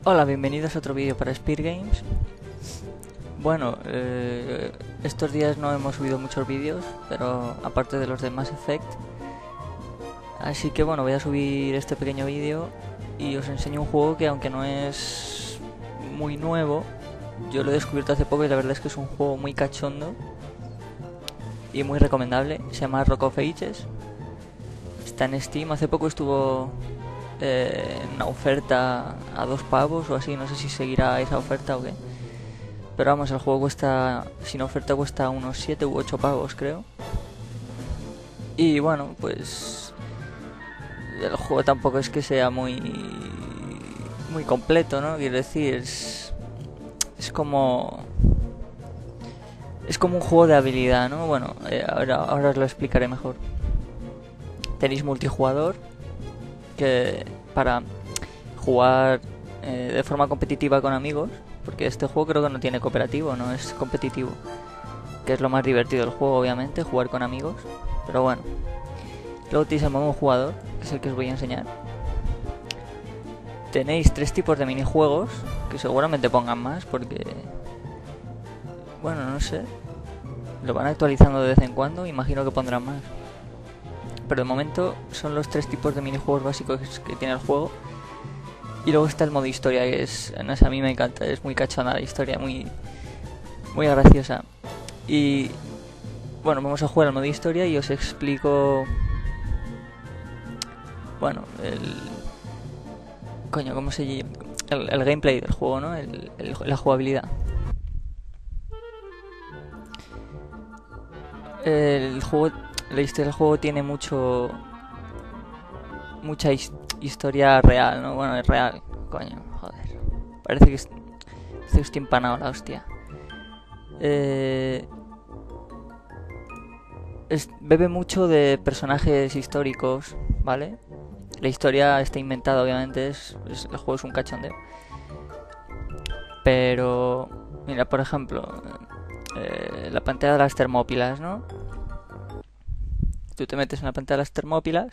Hola, bienvenidos a otro vídeo para Spear Games. Bueno, estos días no hemos subido muchos vídeos, pero aparte de los de Mass Effect. Así que bueno, voy a subir este pequeño vídeo y os enseño un juego que, aunque no es muy nuevo, yo lo he descubierto hace poco y la verdad es que es un juego muy cachondo y muy recomendable. Se llama Rock of Ages. Está en Steam. Hace poco estuvo en una oferta a 2 pavos o así, no sé si seguirá esa oferta o qué, pero vamos, el juego cuesta, sin oferta cuesta unos 7 u 8 pavos creo. Y bueno, pues el juego tampoco es que sea muy completo, ¿no? Quiero decir, es como un juego de habilidad, ¿no? Bueno, ahora os lo explicaré mejor. Tenéis multijugador, que para jugar de forma competitiva con amigos, porque este juego creo que no tiene cooperativo, no es competitivo, que es lo más divertido del juego, obviamente, jugar con amigos, pero bueno. Luego tenéis el modo jugador, que es el que os voy a enseñar. Tenéis 3 tipos de minijuegos, que seguramente pongan más, porque bueno, no sé, lo van actualizando de vez en cuando, imagino que pondrán más. Pero de momento son los 3 tipos de minijuegos básicos que tiene el juego. Y luego está el modo historia, que es, no sé, a mí me encanta, es muy cachona la historia, muy graciosa. Y bueno, vamos a jugar al modo historia y os explico, bueno, ¿cómo se llama? El gameplay del juego, ¿no? La jugabilidad. La historia del juego tiene mucha historia real, ¿no? Bueno, es real, coño, joder. Parece que estoy empanado, la hostia. Bebe mucho de personajes históricos, ¿vale? La historia está inventada, obviamente, el juego es un cachondeo. Pero mira, por ejemplo, la pantalla de las Termópilas, ¿no? Tú te metes en la pantalla de las Termópilas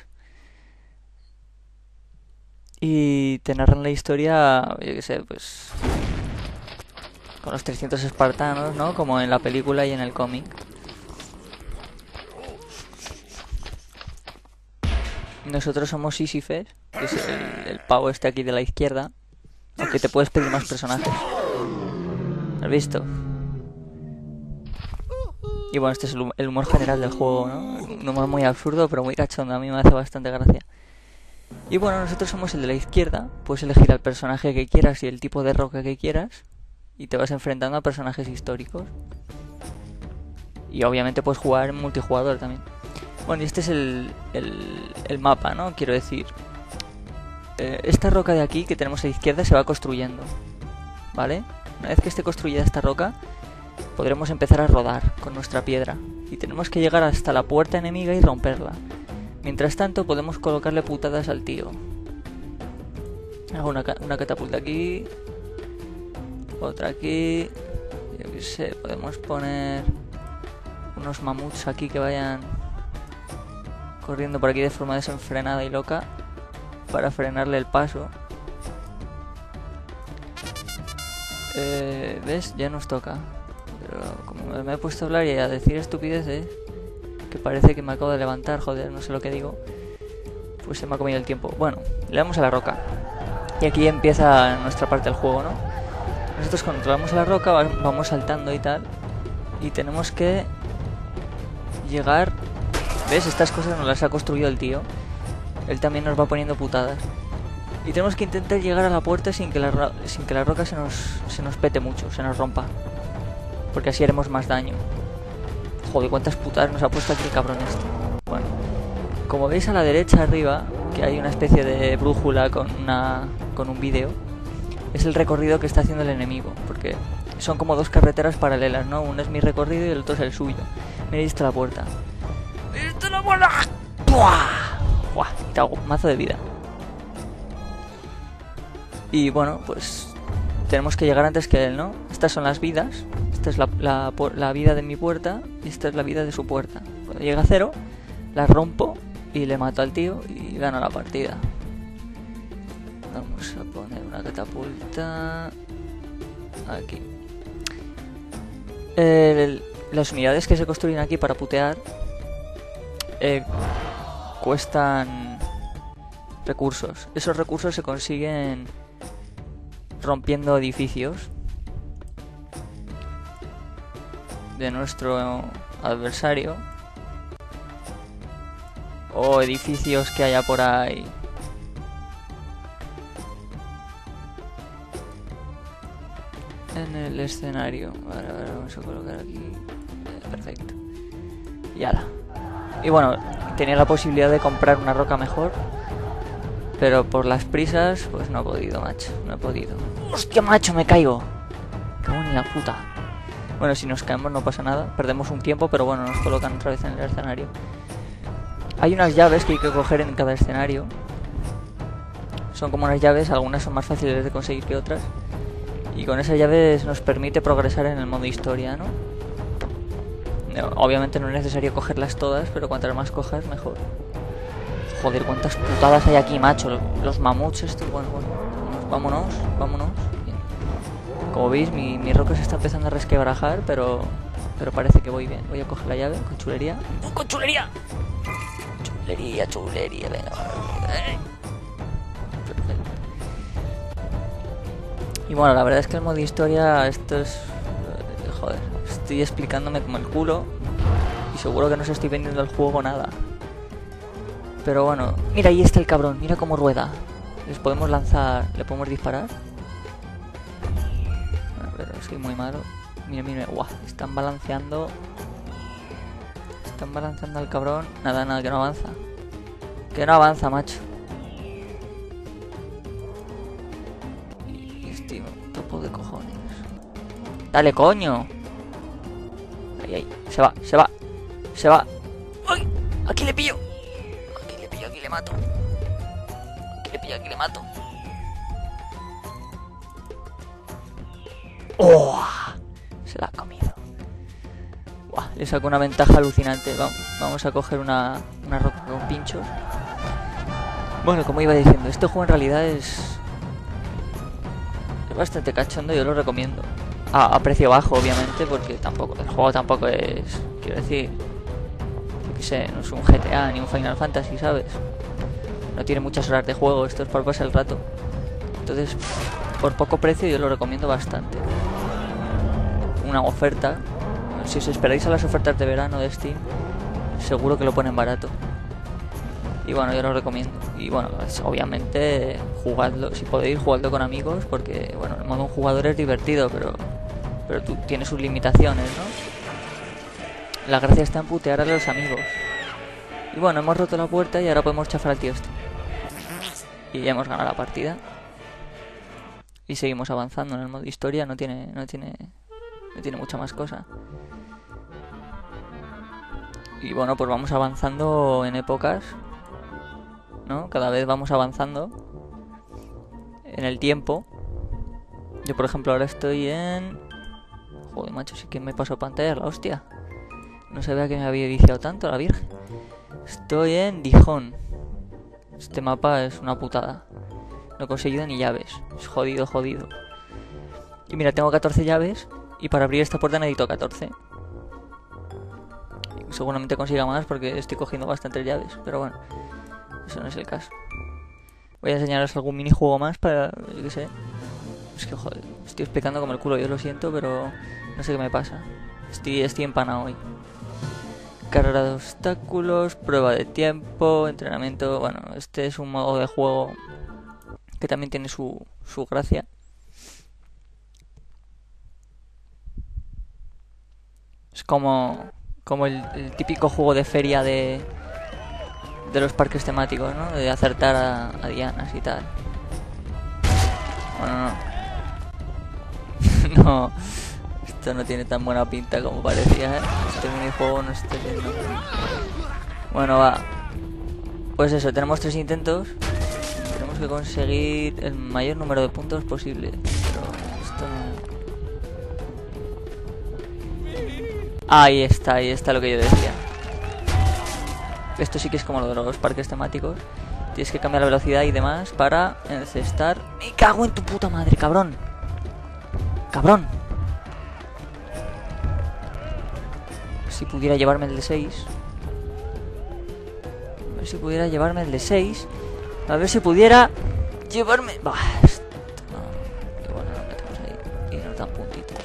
y te narran la historia, yo qué sé, pues con los 300 espartanos, ¿no? Como en la película y en el cómic. Nosotros somos Sísifes, que es el pavo este aquí de la izquierda, aunque te puedes pedir más personajes. ¿Has visto? Y bueno, este es el humor general del juego, ¿no? Un humor muy absurdo, pero muy cachondo. A mí me hace bastante gracia. Y bueno, nosotros somos el de la izquierda. Puedes elegir al personaje que quieras y el tipo de roca que quieras. Y te vas enfrentando a personajes históricos. Y obviamente puedes jugar en multijugador también. Bueno, y este es el mapa, ¿no? Quiero decir, esta roca de aquí que tenemos a la izquierda se va construyendo, ¿vale? Una vez que esté construida esta roca, podremos empezar a rodar con nuestra piedra y tenemos que llegar hasta la puerta enemiga y romperla. Mientras tanto podemos colocarle putadas al tío. Hago una catapulta aquí, otra aquí, yo qué sé, podemos poner unos mamuts aquí que vayan corriendo por aquí de forma desenfrenada y loca para frenarle el paso. ¿Ves? Ya nos toca. Pero como me he puesto a hablar y a decir estupideces, que parece que me acabo de levantar, joder, no sé lo que digo, pues se me ha comido el tiempo. Bueno, le damos a la roca y aquí empieza nuestra parte del juego, ¿no? Nosotros controlamos a la roca, vamos saltando y tal, y tenemos que llegar. ¿Ves? Estas cosas nos las ha construido el tío. Él también nos va poniendo putadas. Y tenemos que intentar llegar a la puerta sin que la roca se nos pete mucho, se nos rompa, porque así haremos más daño. Joder, cuántas putadas nos ha puesto aquí el cabrón este. Bueno, como veis a la derecha arriba, que hay una especie de brújula con un vídeo, es el recorrido que está haciendo el enemigo, porque son como 2 carreteras paralelas, ¿no? Uno es mi recorrido y el otro es el suyo. Mira, ahí está la puerta. ¡Ahí está la puerta! ¡Buah! Te hago mazo de vida. Y bueno, pues tenemos que llegar antes que él, ¿no? Estas son las vidas. Esta es la vida de mi puerta y esta es la vida de su puerta. Cuando llega a 0, la rompo y le mato al tío y gano la partida. Vamos a poner una catapulta aquí. Las unidades que se construyen aquí para putear cuestan recursos. Esos recursos se consiguen rompiendo edificios de nuestro adversario o edificios que haya por ahí. En el escenario. Vale, vamos a colocar aquí. Perfecto. Y ala. Y bueno, tenía la posibilidad de comprar una roca mejor, pero por las prisas, pues no he podido, macho. No he podido. ¡Hostia, macho! Me caigo. ¡Qué bonita puta! Bueno, si nos caemos no pasa nada. Perdemos un tiempo, pero bueno, nos colocan otra vez en el escenario. Hay unas llaves que hay que coger en cada escenario. Son como unas llaves, algunas son más fáciles de conseguir que otras. Y con esas llaves nos permite progresar en el modo historia, ¿no? Obviamente no es necesario cogerlas todas, pero cuantas más cojas, mejor. Joder, cuántas putadas hay aquí, macho. Los mamuts estos, bueno. Vámonos. Bien. Como veis, mi roca se está empezando a resquebrajar, pero parece que voy bien. Voy a coger la llave con chulería. ¡Con chulería! Chulería, venga. Perfecto. Y bueno, la verdad es que el modo historia, esto es... joder, estoy explicándome como el culo y seguro que no os estoy vendiendo el juego nada. Pero bueno, mira, ahí está el cabrón, mira cómo rueda. Les podemos lanzar, le podemos disparar. A ver, soy muy malo. Mira, guau, están balanceando al cabrón. Nada, que no avanza. Que no avanza, macho. Topo de cojones. Dale, coño. Ahí. Se va. ¡Ay! Aquí le pillo. Aquí le mato. Aquí le mato. ¡Oh! Se la ha comido. Buah, le saco una ventaja alucinante. Vamos a coger una roca con pinchos. Bueno, como iba diciendo, este juego en realidad es bastante cachondo, yo lo recomiendo. A precio bajo, obviamente, porque el juego tampoco es, quiero decir, yo qué sé, no es un GTA ni un Final Fantasy, ¿sabes? No tiene muchas horas de juego, esto es para pasar el rato. Entonces, por poco precio yo lo recomiendo bastante. Una oferta, si os esperáis a las ofertas de verano de Steam, seguro que lo ponen barato. Y bueno, yo lo recomiendo. Y bueno, pues, obviamente jugadlo, si podéis, jugadlo con amigos, porque bueno, el modo un jugador es divertido, pero tú tienes sus limitaciones, ¿no? La gracia está en putear a los amigos. Y bueno, hemos roto la puerta y ahora podemos chafar al tío este. Y ya hemos ganado la partida. Y seguimos avanzando en el modo historia, no tiene mucha más cosa. Y bueno, pues vamos avanzando en épocas, ¿no? Cada vez vamos avanzando en el tiempo. Yo, por ejemplo, ahora estoy en... Joder, macho, sí que me paso pantalla, la hostia. No sabía que me había viciado tanto, la virgen. Estoy en Dijon. Este mapa es una putada. No he conseguido ni llaves. Es jodido. Y mira, tengo 14 llaves. Y para abrir esta puerta necesito 14. Seguramente consiga más porque estoy cogiendo bastantes llaves. Pero bueno, eso no es el caso. Voy a enseñaros algún minijuego más para... yo qué sé. Es que joder, estoy explicando como el culo, yo lo siento, pero no sé qué me pasa. Estoy empanado hoy. Carrera de obstáculos, prueba de tiempo, entrenamiento. Bueno, este es un modo de juego que también tiene su gracia. Es como el típico juego de feria de los parques temáticos, ¿no? De acertar a dianas y tal. Bueno, no, esto no tiene tan buena pinta como parecía, ¿eh? Este minijuego no está yendo. Bueno, va. Pues eso, tenemos 3 intentos. Tenemos que conseguir el mayor número de puntos posible. Pero esto no... Ahí está lo que yo decía. Esto sí que es como lo de los parques temáticos. Tienes que cambiar la velocidad y demás para encestar. ¡Me cago en tu puta madre, cabrón! ¡Cabrón! Si pudiera llevarme el de 6. A ver si pudiera llevarme el de 6. A ver si pudiera llevarme... Bah, esto no. Igual no lo metemos ahí. Y nos dan puntitos.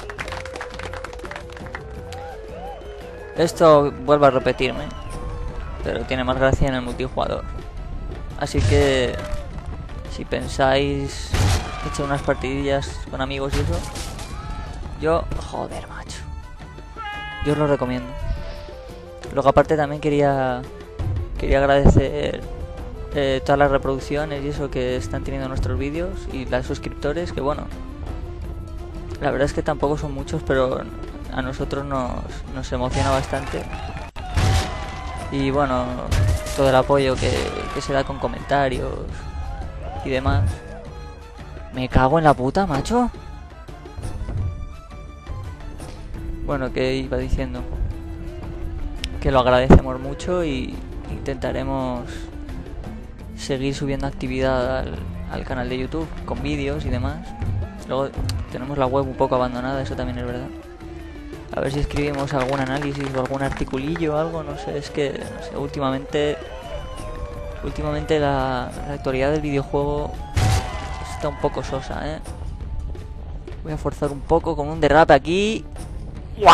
Esto vuelvo a repetirme. Pero tiene más gracia en el multijugador. Así que... si pensáis echar unas partidillas con amigos y eso... yo... joder, macho. Yo os lo recomiendo. Luego aparte también quería agradecer todas las reproducciones y eso que están teniendo nuestros vídeos y las suscriptores, que bueno, la verdad es que tampoco son muchos, pero a nosotros nos emociona bastante. Y bueno, todo el apoyo que se da con comentarios y demás. Me cago en la puta, macho. Bueno, que iba diciendo que lo agradecemos mucho y intentaremos seguir subiendo actividad al canal de YouTube con vídeos y demás. Luego tenemos la web un poco abandonada, eso también es verdad. A ver si escribimos algún análisis o algún articulillo o algo, no sé, es que no sé, últimamente la actualidad del videojuego está un poco sosa, ¿eh? Voy a forzar un poco con un derrape aquí. ¡Guau!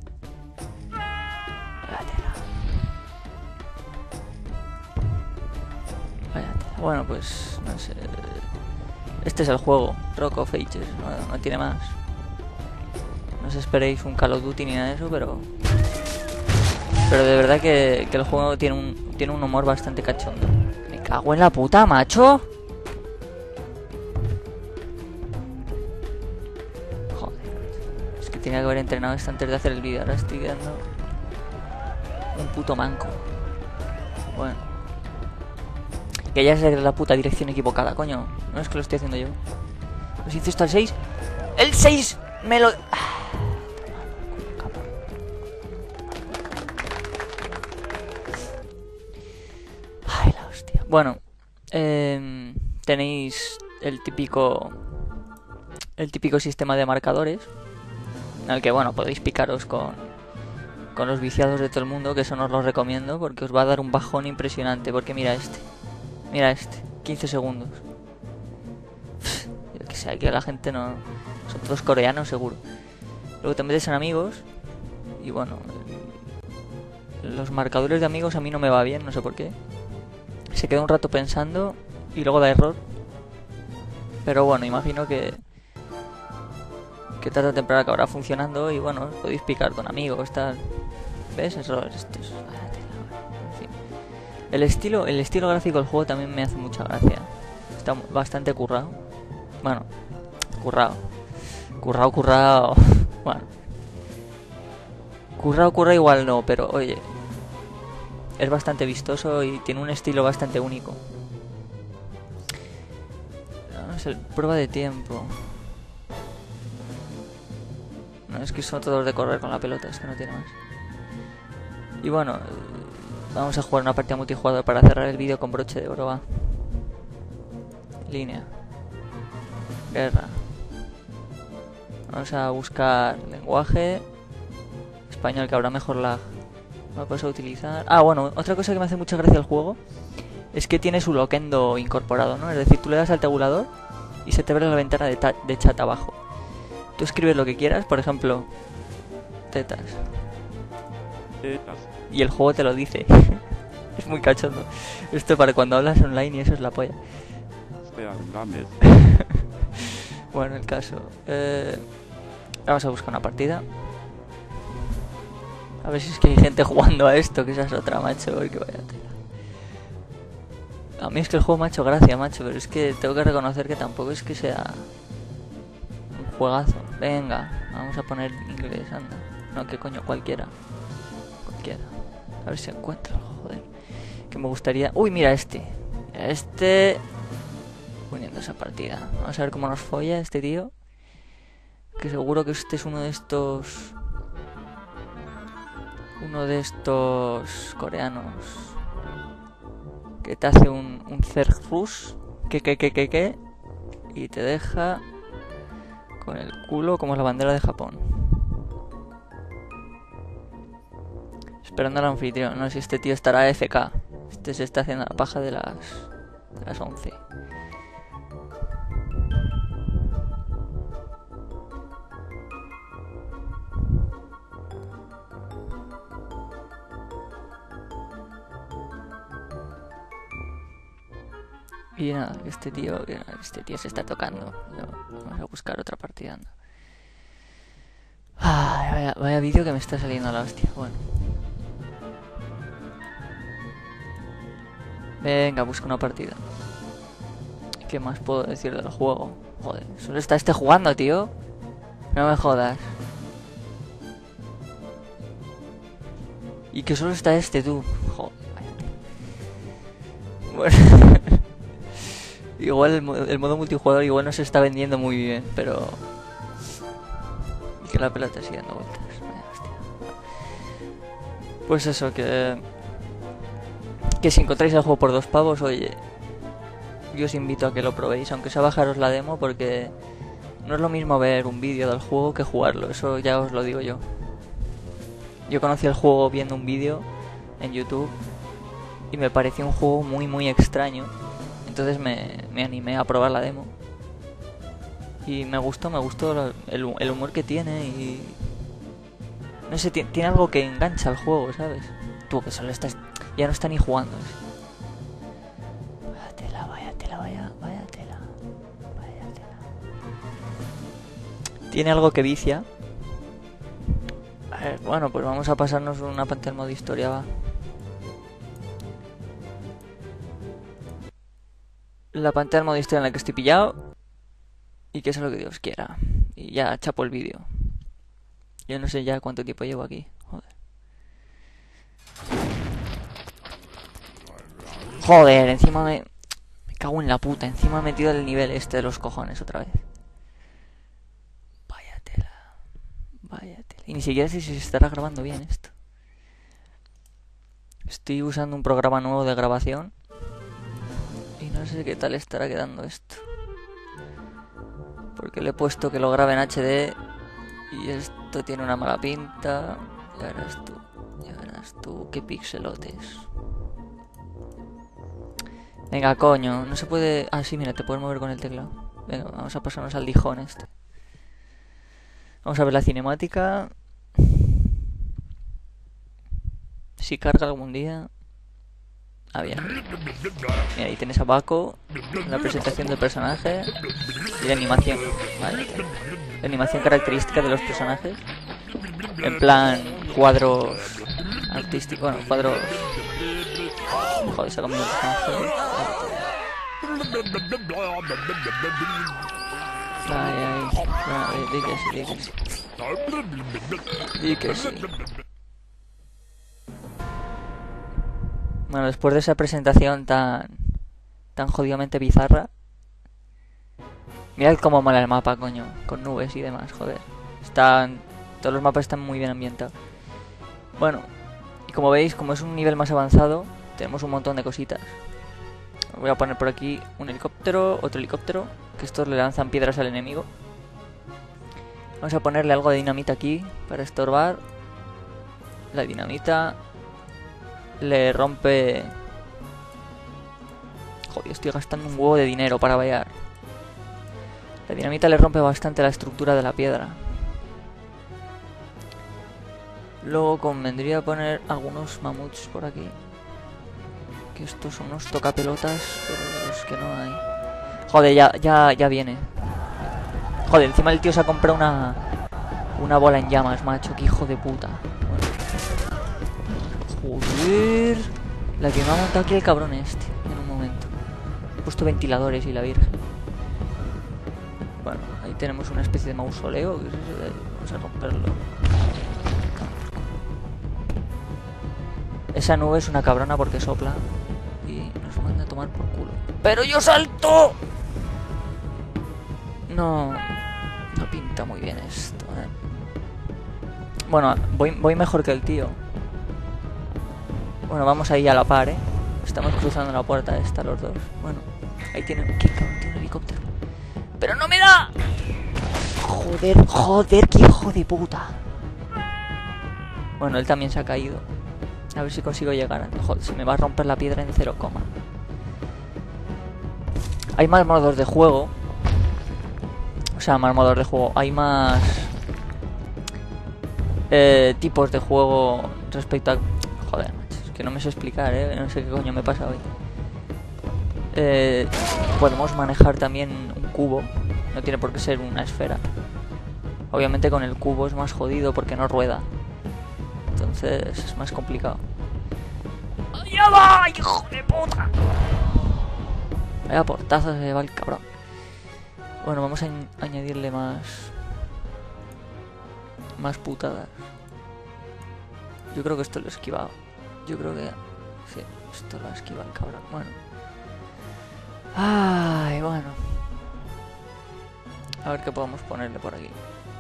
Vaya tela. Bueno, pues no sé. Este es el juego, Rock of Ages, no tiene más. No os esperéis un Call of Duty ni nada de eso, pero de verdad que el juego tiene un humor bastante cachondo. Me cago en la puta, macho. Tenía que haber entrenado esto antes de hacer el vídeo. Ahora estoy quedando un puto manco. Bueno, que ya es la puta dirección equivocada, coño. No es que lo estoy haciendo yo. Pues hice esto al 6. ¡El 6! Me lo... Ay, la hostia. Bueno, tenéis el típico sistema de marcadores, en el que, bueno, podéis picaros con los viciados de todo el mundo, que eso no os lo recomiendo porque os va a dar un bajón impresionante. Porque mira este, 15 segundos. Yo que sé, aquí la gente no... son todos coreanos seguro. Luego te metes en amigos y bueno, los marcadores de amigos a mí no me va bien, no sé por qué. Se queda un rato pensando y luego da error. Pero bueno, imagino que tarde o temprano acabará funcionando y bueno, podéis picar con amigos, tal. ¿Ves? Esto es... en fin. El estilo gráfico del juego también me hace mucha gracia. Está bastante currado. Bueno, currado. Bueno. Currado igual no, pero oye, es bastante vistoso y tiene un estilo bastante único. No sé, prueba de tiempo. No, es que son todos de correr con la pelota, es que no tiene más. Y bueno, vamos a jugar una partida multijugador para cerrar el vídeo con broche de oro, va. Línea. Guerra. Vamos a buscar lenguaje. Español, que habrá mejor lag. Vamos a utilizar... Ah, bueno, otra cosa que me hace mucha gracia el juego es que tiene su loquendo incorporado, ¿no? Es decir, tú le das al tabulador y se te abre la ventana de chat abajo. Tú escribes lo que quieras, por ejemplo, tetas. Y el juego te lo dice. Es muy cachondo. Esto para cuando hablas online y eso es la polla. Bueno, el caso. Vamos a buscar una partida. A ver si es que hay gente jugando a esto, que esa es otra, macho. Porque vaya tela. A mí es que el juego me ha hecho gracia, macho, pero es que tengo que reconocer que tampoco es que sea un juegazo. Venga, vamos a poner inglés, anda. No, que coño, cualquiera. A ver si encuentro, joder. Que me gustaría... Uy, mira este. Uniendo esa partida. Vamos a ver cómo nos folla este tío. Que seguro que este es uno de estos coreanos. que te hace un Zergrush, que, y te deja con el culo como la bandera de Japón. Esperando al anfitrión, no sé si este tío estará AFK. Este se está haciendo la paja de las 11. Y nada, este tío se está tocando. Vamos a buscar otra partida. Ay, vaya vídeo que me está saliendo a la hostia. Bueno. Venga, busco una partida. ¿Qué más puedo decir del juego? Joder, solo está este jugando, tío. No me jodas. Y que solo está este, tú. Joder. Bueno. Igual el modo multijugador igual no se está vendiendo muy bien, pero... Y que la pelota sigue dando vueltas. Pues eso, que si encontráis el juego por 2 pavos, oye, yo os invito a que lo probéis, aunque sea bajaros la demo, porque no es lo mismo ver un vídeo del juego que jugarlo, eso ya os lo digo yo. Yo conocí el juego viendo un vídeo en YouTube y me pareció un juego muy extraño. Entonces me animé a probar la demo. Y me gustó el humor que tiene y... No sé, tiene algo que engancha al juego, ¿sabes? Tú que solo estás... Ya no está ni jugando. Vaya tela. Tiene algo que vicia. A ver, bueno, pues vamos a pasarnos una pantalla en modo historia, va. La pantalla en modo historia en la que estoy pillado. Y que sea lo que Dios quiera. Y ya chapo el vídeo. Yo no sé ya cuánto tiempo llevo aquí. Joder, encima me cago en la puta. Encima he metido el nivel este de los cojones otra vez. Vaya tela. Y ni siquiera sé si se estará grabando bien esto. Estoy usando un programa nuevo de grabación. Y no sé qué tal estará quedando esto. Porque le he puesto que lo grabe en HD. Y esto tiene una mala pinta. Ya verás tú, qué pixelotes. Venga, coño, no se puede... Ah, sí, mira, te puedes mover con el teclado. Venga, vamos a pasarnos al Dijon este. Vamos a ver la cinemática. Si carga algún día... Ah, bien. Mira, ahí tienes a Baco, la presentación del personaje y la animación. Vale, la animación característica de los personajes. En plan, cuadros artísticos, bueno, cuadros... Joder, se ha comido el personaje. Ay, di que sí. Bueno, después de esa presentación tan jodidamente bizarra. Mirad cómo mola el mapa, coño. Con nubes y demás, joder. Todos los mapas están muy bien ambientados. Bueno, y como veis, como es un nivel más avanzado, tenemos un montón de cositas. Voy a poner por aquí un helicóptero, otro helicóptero, que estos le lanzan piedras al enemigo. Vamos a ponerle algo de dinamita aquí para estorbar. La dinamita le rompe... Joder, estoy gastando un huevo de dinero para variar. La dinamita le rompe bastante la estructura de la piedra. Luego convendría poner algunos mamuts por aquí. Que estos son unos tocapelotas, pero de los que no hay. Joder, ya viene. Joder, encima el tío se ha comprado una bola en llamas, macho. Que hijo de puta. Joder. La que me ha montado aquí el cabrón este. En un momento. He puesto ventiladores y la virgen. Bueno, ahí tenemos una especie de mausoleo. Que es ese de ahí. Vamos a romperlo. Esa nube es una cabrona porque sopla y nos manda a tomar por culo. ¡Pero yo salto! No pinta muy bien esto, ¿eh? Bueno, voy mejor que el tío. Bueno, vamos ahí a la par, ¿eh? Estamos cruzando la puerta esta los dos. Bueno, ahí tienen... ¿Qué cabrón? Tiene un helicóptero. ¡Pero no me da! Joder, joder, qué hijo de puta. Bueno, él también se ha caído. A ver si consigo llegar. Joder, se me va a romper la piedra en 0, hay más modos de juego. O sea, más modos de juego. Hay más tipos de juego respecto a... Joder, es que no me sé explicar, no sé qué coño me pasa hoy. Podemos manejar también un cubo. No tiene por qué ser una esfera. Obviamente con el cubo es más jodido porque no rueda. Entonces es más complicado. ¡Ya va, hijo de puta! Vaya portazo se va el cabrón. Bueno, vamos a añadirle más putadas. Yo creo que esto lo he esquivado. Yo creo que... sí, esto lo ha esquivado el cabrón. Bueno. Ay, bueno. A ver qué podemos ponerle por aquí.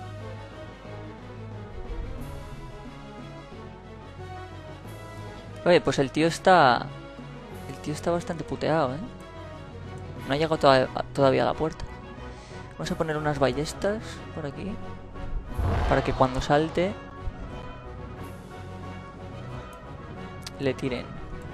Oye, pues el tío está bastante puteado, No ha llegado todavía a la puerta. Vamos a poner unas ballestas por aquí. Para que cuando salte le tiren.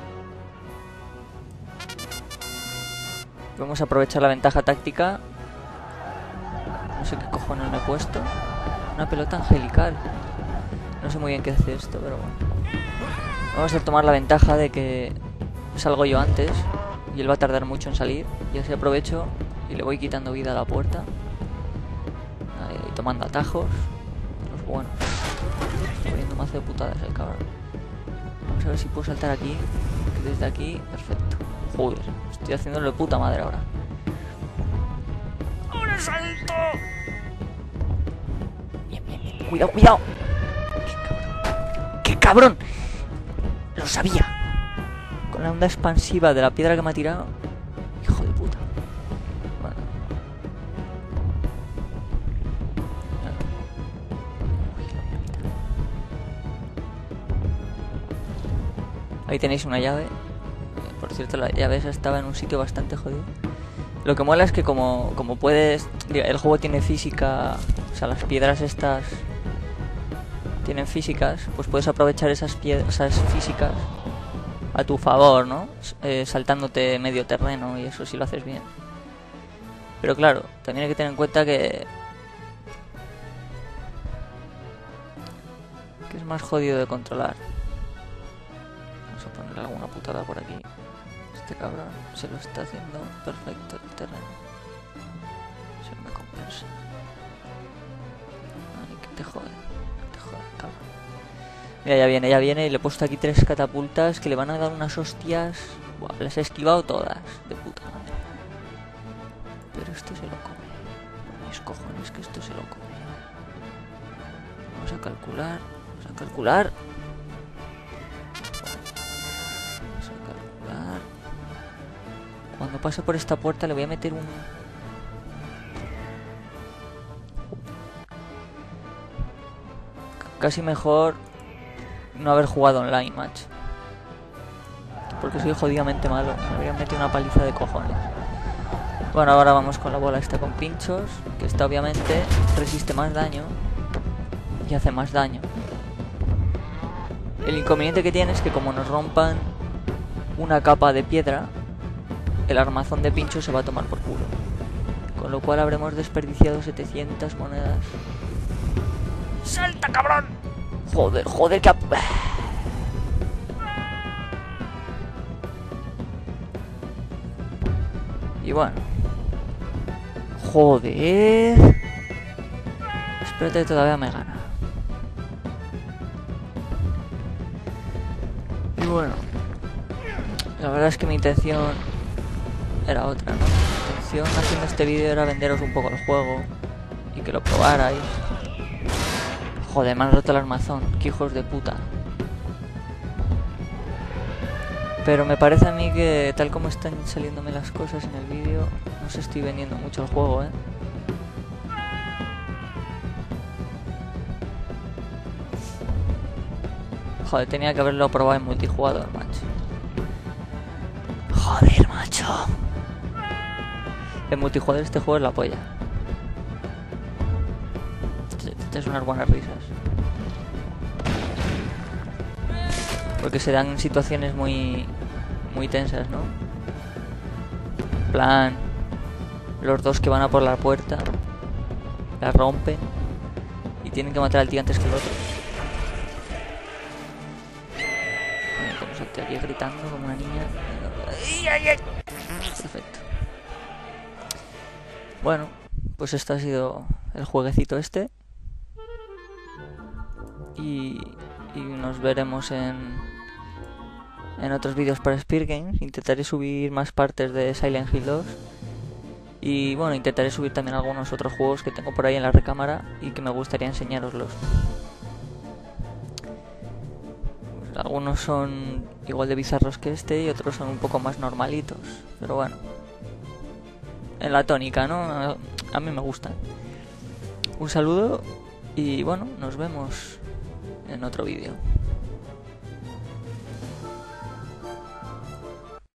Vamos a aprovechar la ventaja táctica. No sé qué cojones me he puesto. Una pelota angelical. No sé muy bien qué hace esto, pero bueno. Vamos a tomar la ventaja de que salgo yo antes y él va a tardar mucho en salir. Y así aprovecho y le voy quitando vida a la puerta. Ahí, tomando atajos. Los buenos. Estoy poniendo mazo de putadas el cabrón. Vamos a ver si puedo saltar aquí. Que desde aquí, perfecto. Joder, estoy haciéndolo de puta madre ahora. ¡Ahora salto! Bien, bien, bien. Cuidado, cuidado. ¡Qué cabrón! Lo sabía. Con la onda expansiva de la piedra que me ha tirado. Hijo de puta. Bueno. Ahí tenéis una llave. Por cierto, la llave esa estaba en un sitio bastante jodido. Lo que mola es que como puedes... El juego tiene física. O sea, las piedras estas tienen físicas, pues puedes aprovechar esas físicas a tu favor, ¿no? Saltándote medio terreno y eso si lo haces bien. Pero claro, también hay que tener en cuenta que es más jodido de controlar. Vamos a poner alguna putada por aquí. Este cabrón se lo está haciendo perfecto el terreno. Eso no me compensa. Ay, que te jode. Mira, ya viene y le he puesto aquí 3 catapultas que le van a dar unas hostias. Buah, las he esquivado todas, de puta madre. Pero esto se lo come. Por mis cojones que esto se lo come. Vamos a calcular. Vamos a calcular. Cuando pase por esta puerta le voy a meter un... Casi mejor no haber jugado online, macho. Porque soy jodidamente malo. Me habría metido una paliza de cojones. Bueno, ahora vamos con la bola esta con pinchos. Que esta obviamente resiste más daño. Y hace más daño. El inconveniente que tiene es que como nos rompan una capa de piedra, el armazón de pinchos se va a tomar por culo. Con lo cual habremos desperdiciado 700 monedas. ¡Salta, cabrón! Joder, joder, que... Y bueno. Joder. Espérate que todavía me gana. Y bueno. La verdad es que mi intención era otra, ¿no? Mi intención haciendo este vídeo era venderos un poco el juego y que lo probarais. Joder, me han roto el armazón. Qué hijos de puta. Pero me parece a mí que tal como están saliéndome las cosas en el vídeo, no se estoy vendiendo mucho el juego, Joder, tenía que haberlo probado en multijugador, macho. Joder, macho. El multijugador de este juego es la polla. Te es unas buenas risas. Porque se dan situaciones muy tensas, ¿no? En plan, los dos que van a por la puerta la rompen y tienen que matar al tío antes que el otro. Como estoy aquí gritando como una niña. Perfecto. Bueno, pues esto ha sido el jueguecito este. Y nos veremos en otros vídeos para Spear Games. Intentaré subir más partes de Silent Hill 2. Y bueno, intentaré subir también algunos otros juegos que tengo por ahí en la recámara y que me gustaría enseñaroslos. Pues algunos son igual de bizarros que este y otros son un poco más normalitos. Pero bueno, en la tónica, ¿no? A mí me gustan. Un saludo y bueno, nos vemos en otro vídeo.